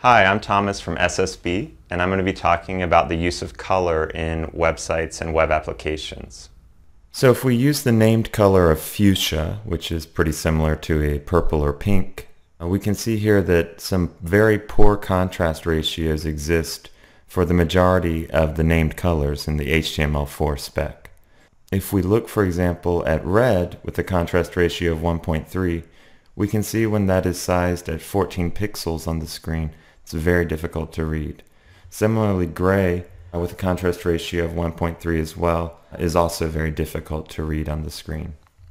Hi, I'm Thomas from SSB, and I'm going to be talking about the use of color in websites and web applications. So if we use the named color of fuchsia, which is pretty similar to a purple or pink, we can see here that some very poor contrast ratios exist for the majority of the named colors in the HTML4 spec. If we look, for example, at red with a contrast ratio of 1.3, we can see when that is sized at 14 pixels on the screen, it's very difficult to read. Similarly, gray with a contrast ratio of 1.3 as well is also very difficult to read on the screen.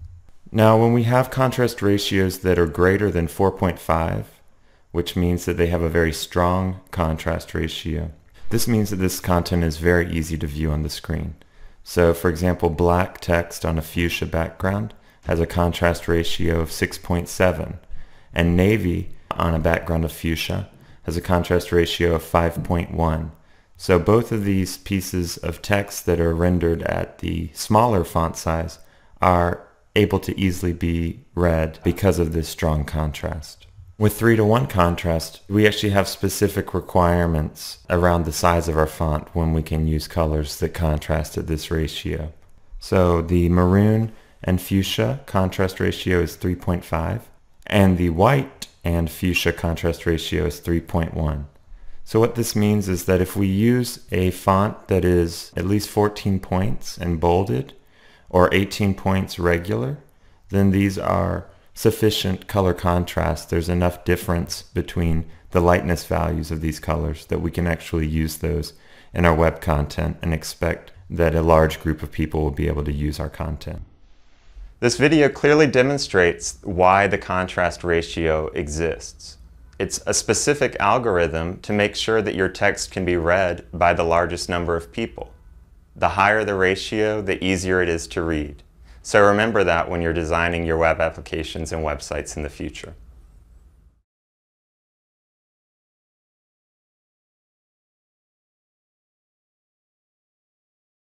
Now, when we have contrast ratios that are greater than 4.5, which means that they have a very strong contrast ratio, this means that this content is very easy to view on the screen. So, for example, black text on a fuchsia background has a contrast ratio of 6.7, and navy on a background of fuchsia has a contrast ratio of 5.1. So both of these pieces of text that are rendered at the smaller font size are able to easily be read because of this strong contrast. With 3:1 contrast, we actually have specific requirements around the size of our font when we can use colors that contrast at this ratio. So the maroon and fuchsia contrast ratio is 3.5, and the white and fuchsia contrast ratio is 3.1. So what this means is that if we use a font that is at least 14 points and bolded, or 18 points regular, then these are sufficient color contrast. There's enough difference between the lightness values of these colors that we can actually use those in our web content and expect that a large group of people will be able to use our content. This video clearly demonstrates why the contrast ratio exists. It's a specific algorithm to make sure that your text can be read by the largest number of people. The higher the ratio, the easier it is to read. So remember that when you're designing your web applications and websites in the future.